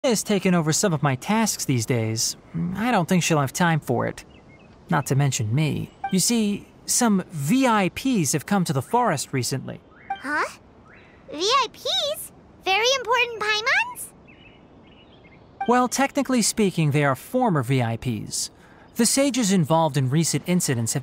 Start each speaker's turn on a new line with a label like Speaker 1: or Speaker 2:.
Speaker 1: has taken over some of my tasks these days. I don't think she'll have time for it. Not to mention me. You see, some VIPs have come to the forest recently.
Speaker 2: Huh? VIPs? Very important Paimons?
Speaker 1: Well, technically speaking, they are former VIPs. The sages involved in recent incidents have